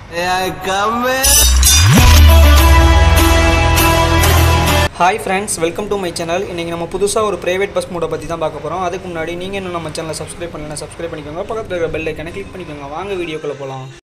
Hi friends, welcome to my channel. இன்னைக்கு நம்ம புதுசா ஒரு பிரைவேட் பஸ் மோட பத்தி தான் பார்க்க போறோம். அதுக்கு முன்னாடி நீங்க இன்னும் நம்ம சேனலை சப்ஸ்கிரைப் பண்ணலனா சப்ஸ்கிரைப் பண்ணிக்கோங்க. பக்கத்துல இருக்க பெல் ஐகானை கிளிக் பண்ணிக்கோங்க. வாங்க வீடியோக்குள்ள போலாம்.